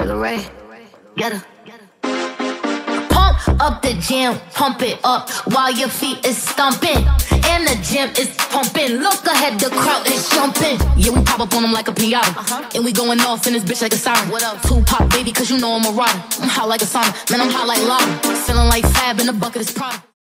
the Ray. Get her. Pump up the jam, pump it up while your feet is stomping. And the gym is pumping. Look ahead, the crowd is jumping. Yeah, we pop up on them like a Pinata. And we going off in this bitch like a siren. What up? Tupac, baby, cause you know I'm a rider. I'm hot like a sauna, man, I'm hot like lava. Feeling like Fab in the bucket is Prada.